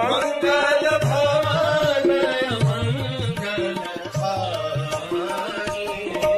मंगल भवन मंगल हारी।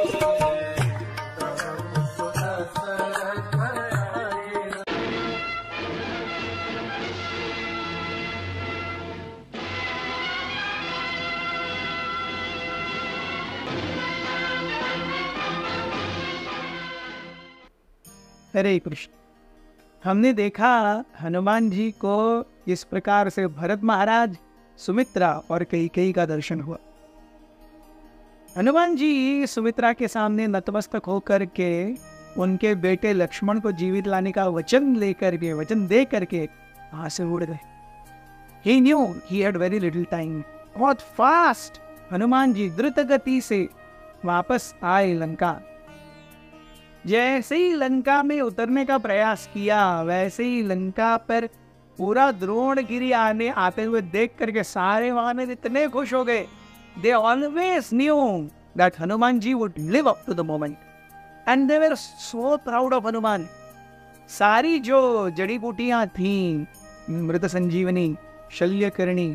हरे कृष्ण। हमने देखा हनुमान जी को इस प्रकार से भरत महाराज, सुमित्रा और कैकेयी का दर्शन हुआ। हनुमान जी सुमित्रा के सामने नतमस्तक होकर के उनके बेटे लक्ष्मण को जीवित लाने का वचन दे करके वहां से उड़ गए। He knew he had very little time. बहुत फास्ट हनुमान जी द्रुत गति से वापस आए लंका। जैसे ही लंका में उतरने का प्रयास किया, वैसे ही लंका पर पूरा द्रोणगिरी आते हुए देख करके सारे वानर इतने खुश हो गए। They always knew that Hanuman ji would live up to the moment, and they were so proud of Hanuman. सारी जो जड़ी बूटियां थीं, मृत संजीवनी, शल्यकर्णी,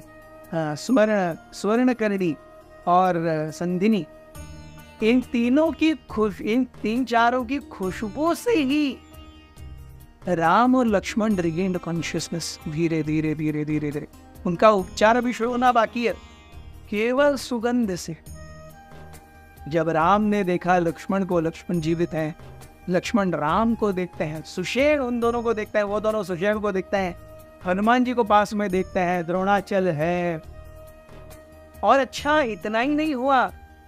स्वर्णकर्णी और संधिनी, इन तीन चारों की खुशबू से ही राम और लक्ष्मण रिगेन्ड कॉन्शियसनेस। धीरे धीरे धीरे धीरे धीरे उनका उपचार अभी शुरू होना बाकी है। केवल सुगंध से जब राम ने देखा लक्ष्मण को, लक्ष्मण जीवित है, लक्ष्मण राम को देखते हैं, सुषेण उन दोनों को देखता है, वो दोनों सुषेण को देखते हैं, हनुमान जी को पास में देखते हैं, द्रोणाचल है। और अच्छा इतना ही नहीं हुआ,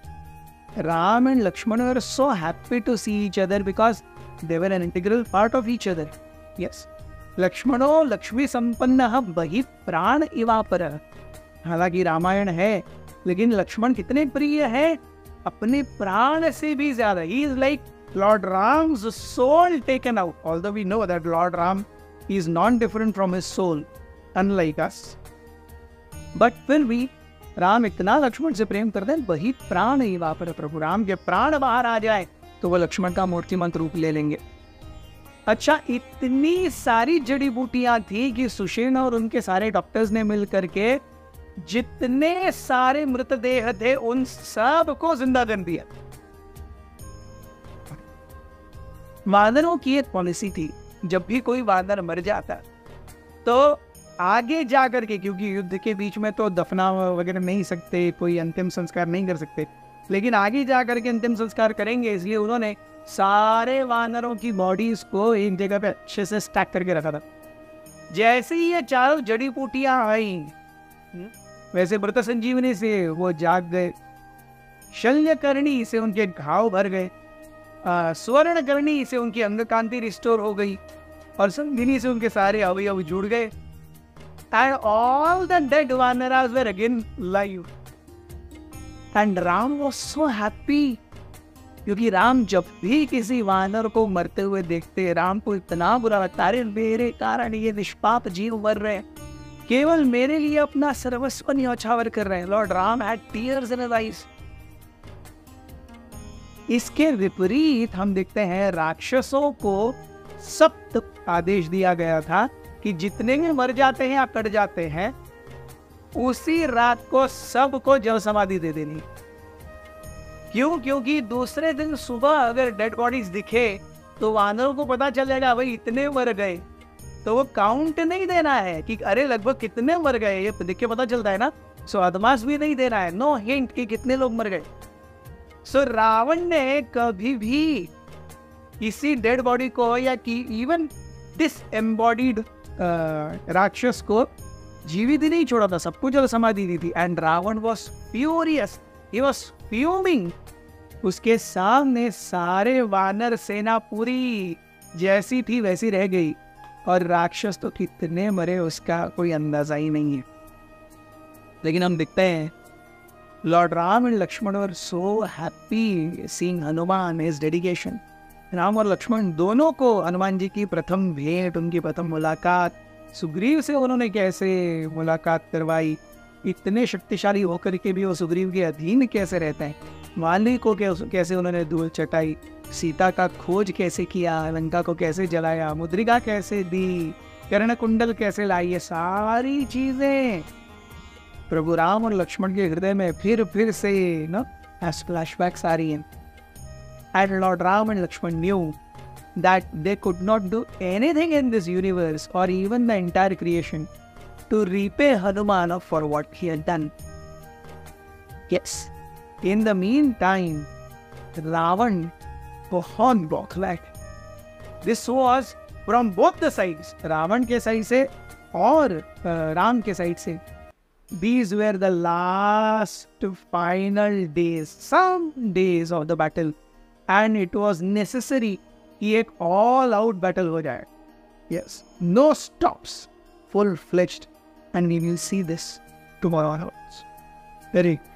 Ram and Lakshmana were so happy to see each other because they were an integral part of each other. Yes. लक्ष्मणो Lakshmi संपन्नः बहि प्राण इवापर। हालांकि रामायण है, लेकिन लक्ष्मण कितने प्रिय है, अपने प्राण से भी ज्यादा। He is like Lord Ram's soul taken out. Although we know that Lord Ram is non-different from his soul, unlike us. But फिर भी राम इतना लक्ष्मण से प्रेम करते हैं, वही प्राण ही वापर। प्रभु राम के प्राण बाहर आ जाए तो वो लक्ष्मण का मूर्तिमंत रूप ले लेंगे। अच्छा, इतनी सारी जड़ी बूटियां थी कि सुषेण और उनके सारे डॉक्टर्स ने मिल करके जितने सारे मृतदेह थे उन सब को जिंदा कर दिया। वानरों की एक पॉलिसी थी, जब भी कोई वानर मर जाता तो आगे जा करके, क्योंकि युद्ध के बीच में तो दफना वगैरह नहीं सकते, कोई अंतिम संस्कार नहीं कर सकते, लेकिन आगे जा करके अंतिम संस्कार करेंगे, इसलिए उन्होंने सारे वानरों की बॉडीज को एक जगह पे अच्छे से स्टैक करके रखा था। जैसे ही ये चारों जड़ी बूटियां आई, वैसे मृत संजीवनी से वो जाग गए, शल्यकर्णी से उनके घाव भर गए, स्वर्णकर्णी से उनकी अंग कांति रिस्टोर हो गई, और संधिनी से उनके सारे अवयव जुड़ गए। And all the dead Vanaras were again live. And Ram was so happy. क्योंकि राम जब भी किसी वानर को मरते हुए देखते, राम को इतना बुरा लगता, अरे मेरे कारण ये निष्पाप जीव मर रहे हैं, केवल मेरे लिए अपना सर्वस्व न्यौछावर कर रहे हैं। Lord Ram had tears in his eyes. इसके विपरीत हम देखते हैं राक्षसों को सप्त आदेश दिया गया था कि जितने भी मर जाते हैं या कट जाते हैं, उसी रात को सबको जल समाधि दे देनी। क्यों? क्योंकि दूसरे दिन सुबह अगर डेड बॉडीज दिखे तो वानरों को पता चल जाएगा भाई इतने मर गए, तो वो काउंट नहीं देना है कि अरे लगभग कितने मर गए, ये देख के पता चलता है ना। सो अदमास भी नहीं देना है, नो हिंट कि कितने लोग मर गए। सो रावण ने कभी भी किसी डेड बॉडी को या कि इवन डिसएम्बॉडीड राक्षस को जीवित ही नहीं छोड़ा था, सबको जल समाधि दी थी। And Ravan was furious, he was fuming. उसके सामने सारे वानर सेना पूरी जैसी थी वैसी रह गई, और राक्षस तो कितने मरे उसका कोई अंदाजा ही नहीं है। लेकिन हम देखते हैं Lord Ram and Lakshman were so happy seeing Hanuman, his dedication. Ram और लक्ष्मण दोनों को हनुमान जी की प्रथम भेंट, उनकी प्रथम मुलाकात, सुग्रीव से उन्होंने कैसे मुलाकात करवाई, इतने शक्तिशाली होकर के भी वो सुग्रीव के अधीन कैसे रहते हैं, वाली को कैसे उन्होंने धूल चटाई, सीता का खोज कैसे किया, लंका को कैसे जलाया, मुद्रिका कैसे दी, कर्ण कुंडल कैसे लाई, ये सारी चीजें प्रभु राम और लक्ष्मण के हृदय में फिर से ना एज फ्लैशबैक्स आ रही हैं. And lord Ram and Lakshman knew that they could not do anything in this universe or even the entire creation to repay Hanumana for what he had done. Yes, in the meantime, Ravan बहुत बौखला है. This was from both the sides, Ravan के side से और राम के side से. These were the last final days, some days of the battle, and it was necessary कि एक ऑल आउट बैटल हो जाए. Yes, no stops, full fledged, and we will see this tomorrow. Very